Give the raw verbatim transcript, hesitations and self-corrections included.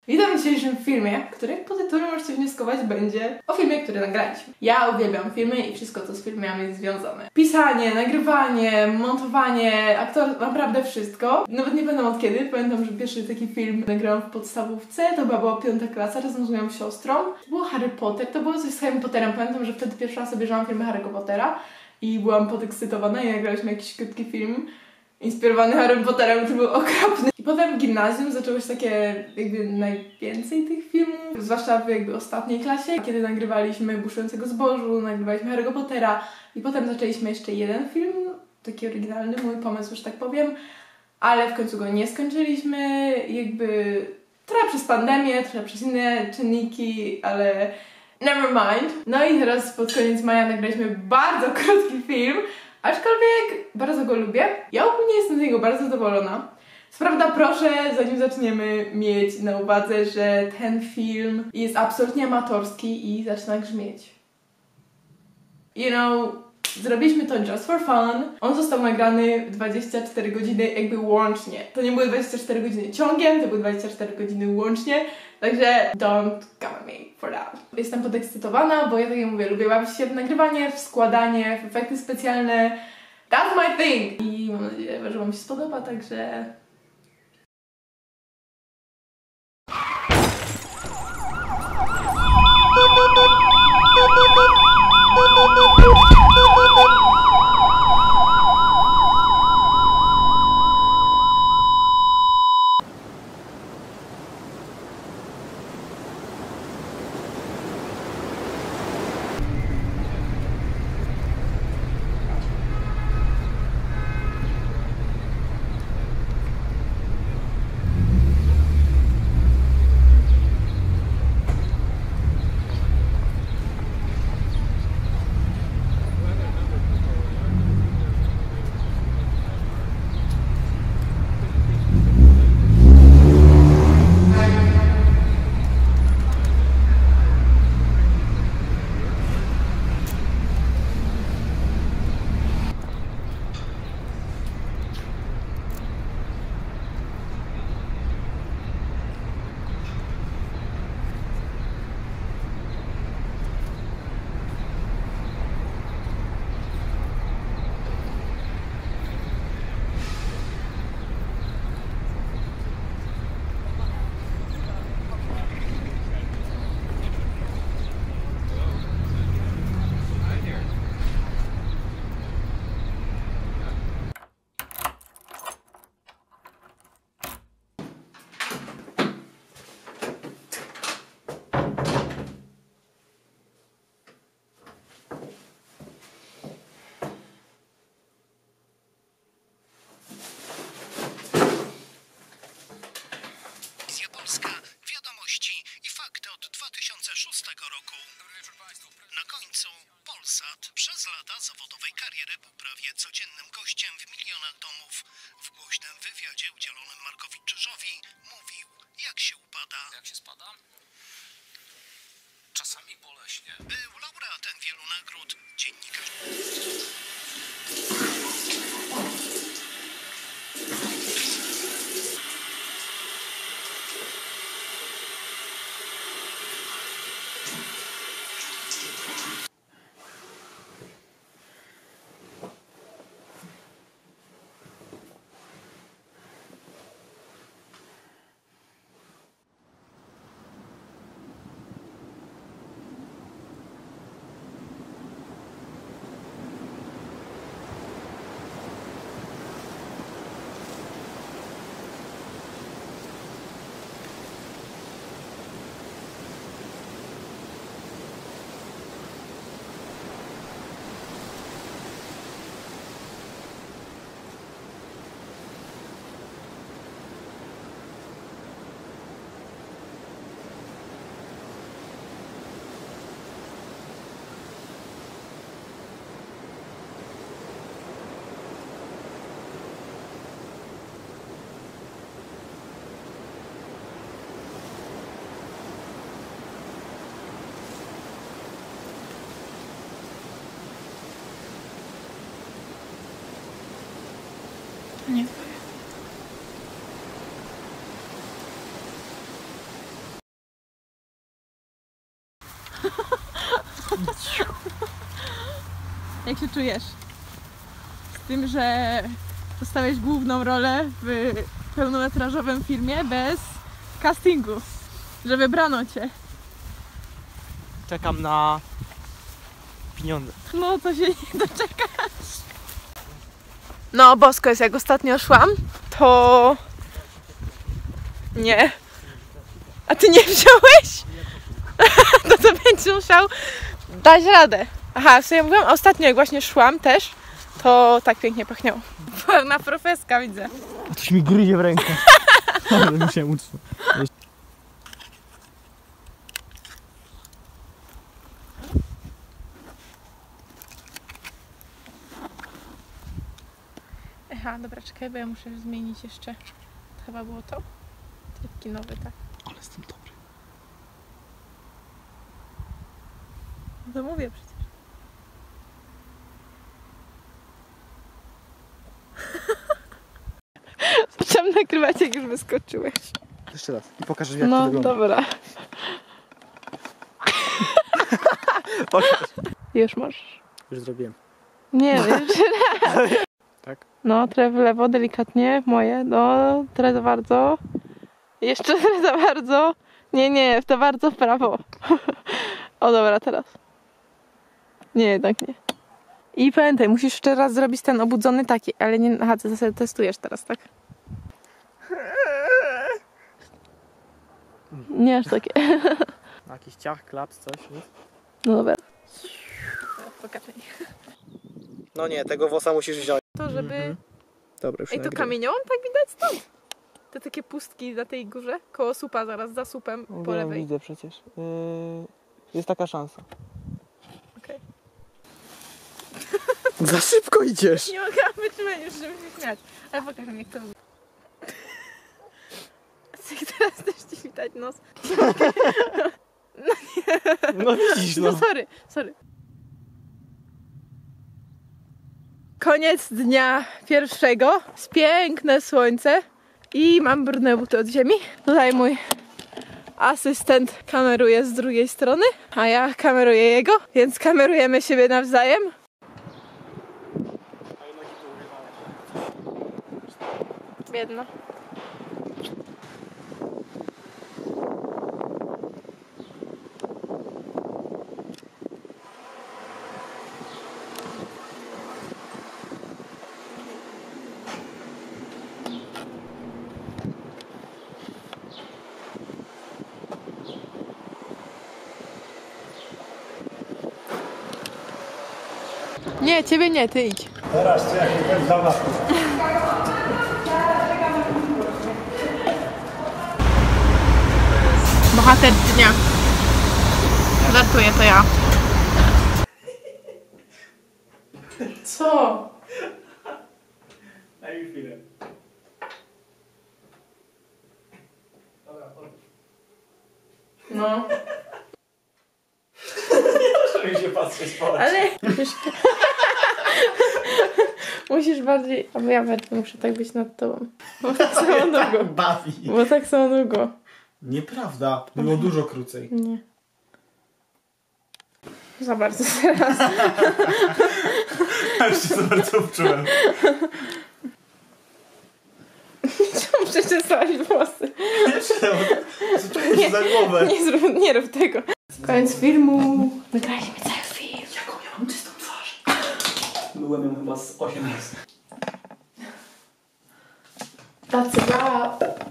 Witam w dzisiejszym filmie, który po tytule możecie wnioskować będzie o filmie, który nagraliśmy. Ja uwielbiam filmy i wszystko, co z filmami jest związane. Pisanie, nagrywanie, montowanie, aktor, naprawdę wszystko. Nawet nie pamiętam od kiedy. Pamiętam, że pierwszy taki film nagrałam w podstawówce, to chyba była piąta klasa, razem z moją siostrą. To było Harry Potter, to było coś z Harry Potterem. Pamiętam, że wtedy pierwszy raz obejrzałam filmy Harry'ego Pottera i byłam podekscytowana i nagraliśmy jakiś krótki film inspirowany Harrym Potterem, który był okropny. I potem w gimnazjum zaczęło się takie jakby najwięcej tych filmów, zwłaszcza w jakby ostatniej klasie, kiedy nagrywaliśmy Buszującego Zbożu, nagrywaliśmy Harry'ego Pottera i potem zaczęliśmy jeszcze jeden film, taki oryginalny, mój pomysł, że tak powiem, ale w końcu go nie skończyliśmy, jakby trochę przez pandemię, trochę przez inne czynniki, ale never mind. No i teraz pod koniec maja nagraliśmy bardzo krótki film, aczkolwiek bardzo go lubię. Ja ogólnie jestem z niego bardzo zadowolona. Co prawda proszę, zanim zaczniemy, mieć na uwadze, że ten film jest absolutnie amatorski i zaczyna grzmieć. You know, zrobiliśmy to just for fun. On został nagrany w dwadzieścia cztery godziny jakby łącznie. To nie były dwadzieścia cztery godziny ciągiem, to były dwadzieścia cztery godziny łącznie. Także don't come at me for that. Jestem podekscytowana, bo ja tak jak mówię, lubię bawić się w nagrywanie, w składanie, w efekty specjalne. That's my thing! I mam nadzieję, że wam się spodoba, także... Polska, wiadomości i fakty od dwa tysiące szóstego roku. Na końcu Polsat przez lata zawodowej kariery był prawie codziennym gościem w milionach domów. W głośnym wywiadzie udzielonym Markowi Czyżowi mówił, jak się upada. Jak się spada? Czasami boleśnie. Był laureatem wielu nagród, dziennikarz. Jak się czujesz z tym, że dostałeś główną rolę w pełnometrażowym filmie bez castingu, że wybrano cię? Czekam na pieniądze. No to się nie doczekasz. No bosko jest, jak ostatnio szłam, to... Nie. A ty nie wziąłeś? To to będzie musiał dać radę. Aha, w sumie mówiłam, ostatnio jak właśnie szłam też, to tak pięknie pachniało. Pełna profeska widzę. Coś mi gryzie w rękę. Ale musiałem utrzymać. Aha, dobra, czekaj, bo ja muszę zmienić jeszcze. To chyba było to? Taki nowy, tak. Ale jestem dobry. No to mówię przecież. Zaczęłam nagrywać, jak już wyskoczyłeś. Jeszcze raz i pokażesz jak No to wygląda. dobra. Pokaż. Już możesz. Już zrobiłem. Nie, jeszcze raz. Tak? No, trochę w lewo, delikatnie, moje. No, trochę za bardzo. Jeszcze trochę za bardzo. Nie, nie, to bardzo w prawo. O dobra, teraz. Nie, jednak nie. I pamiętaj, musisz jeszcze raz zrobić ten obudzony taki, ale nie, aha, ty sobie testujesz teraz, tak? Nie aż takie. Jakiś ciach, klaps, coś, nic? No dobra. Pokażę. No nie, tego wosa musisz wziąć. To, żeby... Mhm. Dobra, już Ej, to nagrywam. kamieniołom tak widać stąd? Te takie pustki na tej górze, koło supa zaraz, za supem, po Wiem, lewej. widzę przecież. Yy, jest taka szansa. Okej. Za szybko idziesz! Nie mogę wytrzymać już, żeby się śmiać. Ale pokażę mi, jak to robi. Teraz też ci widać nos. No widzisz, No no. sorry, sorry. Koniec dnia pierwszego. Jest piękne słońce. I mam brudne buty od ziemi. Tutaj mój asystent kameruje z drugiej strony, a ja kameruję jego, więc kamerujemy siebie nawzajem. Biedna. Nie, ciebie nie, ty idź. Teraz to jak ten dla was. Bohater dnia. Żartuję, to ja. Co? Daj mi chwilę. No. Żeby się patrzeć po oczy. Ale musisz... musisz bardziej... Albo ja bardziej muszę tak być nad tobą. Bo tak samo długo. Bawi. Bo tak samo długo. Nieprawda. Było dużo krócej. Nie. Za bardzo teraz. Już się za bardzo wczułem. Czemu przeczesałeś włosy? Zaczuję się za głowę. Nie, zrób, nie rób tego. Koniec filmu. Nagraliśmy cały film. Jaką ja mam czystą twarz? Byłem ją chyba z osiem razy. Tacy wrap.